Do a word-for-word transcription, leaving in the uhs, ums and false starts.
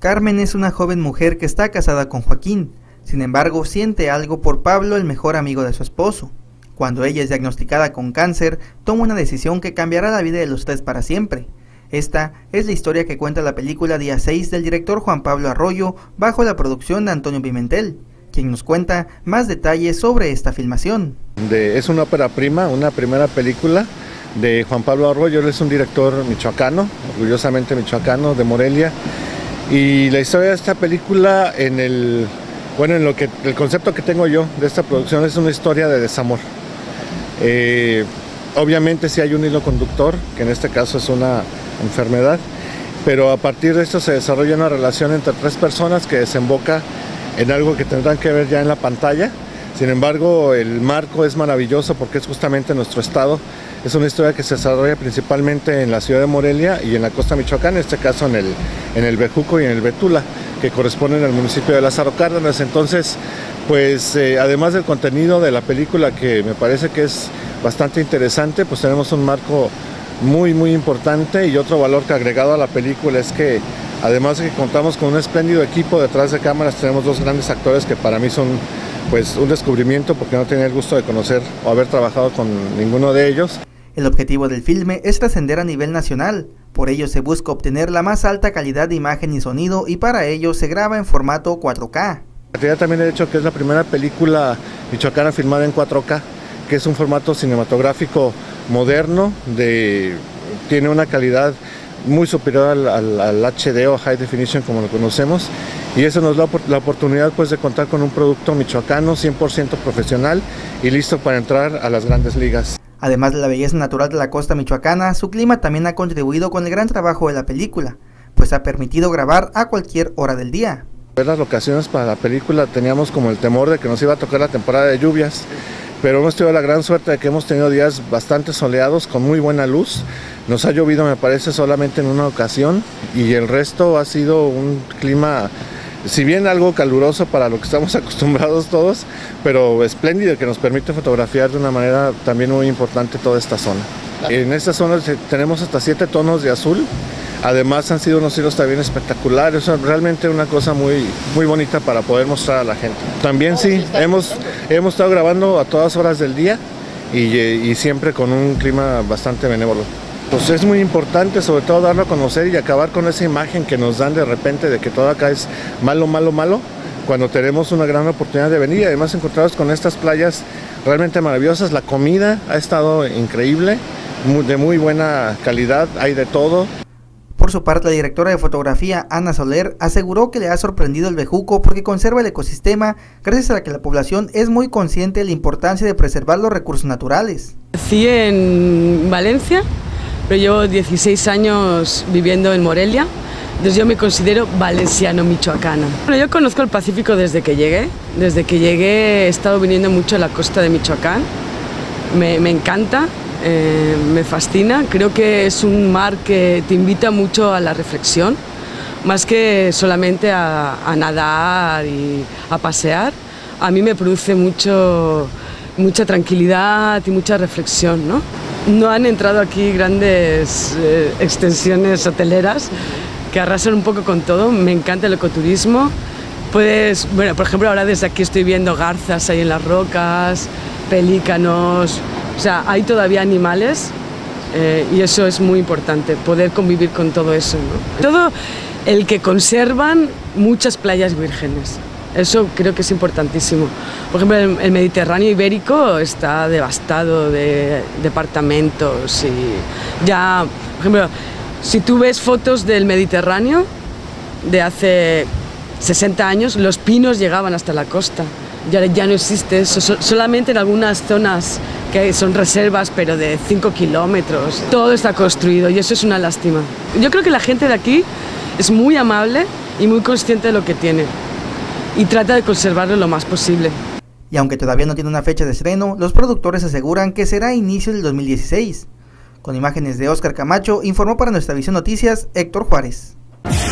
Carmen es una joven mujer que está casada con Joaquín, sin embargo siente algo por Pablo, el mejor amigo de su esposo. Cuando ella es diagnosticada con cáncer, toma una decisión que cambiará la vida de los tres para siempre. Esta es la historia que cuenta la película Día seis del director Juan Pablo Arroyo, bajo la producción de Antonio Pimentel, quien nos cuenta más detalles sobre esta filmación. De, es una ópera prima, una primera película de Juan Pablo Arroyo. Él es un director michoacano, orgullosamente michoacano, de Morelia. Y la historia de esta película, en el, bueno, en lo que, el concepto que tengo yo de esta producción es una historia de desamor. Eh, obviamente sí hay un hilo conductor, que en este caso es una enfermedad, pero a partir de esto se desarrolla una relación entre tres personas que desemboca en algo que tendrán que ver ya en la pantalla. Sin embargo, el marco es maravilloso porque es justamente nuestro estado. Es una historia que se desarrolla principalmente en la ciudad de Morelia y en la costa michoacana, en este caso en el, en el Bejuco y en el Betula, que corresponden al municipio de Lázaro Cárdenas. Entonces, pues eh, además del contenido de la película, que me parece que es bastante interesante, pues tenemos un marco muy muy importante, y otro valor que agregado a la película es que además de que contamos con un espléndido equipo detrás de cámaras, tenemos dos grandes actores que para mí son pues un descubrimiento, porque no tenía el gusto de conocer o haber trabajado con ninguno de ellos. El objetivo del filme es trascender a nivel nacional, por ello se busca obtener la más alta calidad de imagen y sonido, y para ello se graba en formato cuatro K. También he dicho que es la primera película michoacana filmada en cuatro K, que es un formato cinematográfico moderno, de, tiene una calidad muy superior al, al, al H D o High Definition como lo conocemos, y eso nos da la oportunidad pues de contar con un producto michoacano cien por ciento profesional y listo para entrar a las grandes ligas. Además de la belleza natural de la costa michoacana, su clima también ha contribuido con el gran trabajo de la película, pues ha permitido grabar a cualquier hora del día. En las locaciones para la película teníamos como el temor de que nos iba a tocar la temporada de lluvias, pero hemos tenido la gran suerte de que hemos tenido días bastante soleados con muy buena luz. Nos ha llovido, me parece, solamente en una ocasión, y el resto ha sido un clima, si bien algo caluroso para lo que estamos acostumbrados todos, pero espléndido, que nos permite fotografiar de una manera también muy importante toda esta zona. En esta zona tenemos hasta siete tonos de azul. Además han sido unos cielos también espectaculares, o sea, realmente una cosa muy, muy bonita para poder mostrar a la gente. También sí, hemos, hemos estado grabando a todas horas del día y, y siempre con un clima bastante benévolo. Pues es muy importante sobre todo darlo a conocer y acabar con esa imagen que nos dan de repente de que todo acá es malo, malo, malo, cuando tenemos una gran oportunidad de venir y además encontrarnos con estas playas realmente maravillosas. La comida ha estado increíble, de muy buena calidad, hay de todo. Por su parte, la directora de fotografía, Ana Soler, aseguró que le ha sorprendido el Bejuco porque conserva el ecosistema gracias a que la población es muy consciente de la importancia de preservar los recursos naturales. Nací en Valencia, pero llevo dieciséis años viviendo en Morelia, entonces yo me considero valenciano-michoacana. Bueno, yo conozco el Pacífico desde que llegué, desde que llegué he estado viniendo mucho a la costa de Michoacán, me, me encanta. Eh, me fascina, creo que es un mar que te invita mucho a la reflexión, más que solamente a, a nadar y a pasear. A mí me produce mucho, mucha tranquilidad y mucha reflexión, ¿no? No han entrado aquí grandes eh, extensiones hoteleras que arrasan un poco con todo. Me encanta el ecoturismo. Puedes, bueno, por ejemplo, ahora desde aquí estoy viendo garzas ahí en las rocas, pelícanos. O sea, hay todavía animales eh, y eso es muy importante, poder convivir con todo eso, ¿no? Todo el que conservan muchas playas vírgenes, eso creo que es importantísimo. Por ejemplo, el, el Mediterráneo ibérico está devastado de departamentos y ya, por ejemplo, si tú ves fotos del Mediterráneo de hace sesenta años, los pinos llegaban hasta la costa. Ya, ya no existe eso, so, solamente en algunas zonas que son reservas, pero de cinco kilómetros. Todo está construido y eso es una lástima. Yo creo que la gente de aquí es muy amable y muy consciente de lo que tiene y trata de conservarlo lo más posible. Y aunque todavía no tiene una fecha de estreno, los productores aseguran que será a inicio del dos mil dieciséis. Con imágenes de Óscar Camacho, informó para Nuestra Visión Noticias, Héctor Juárez.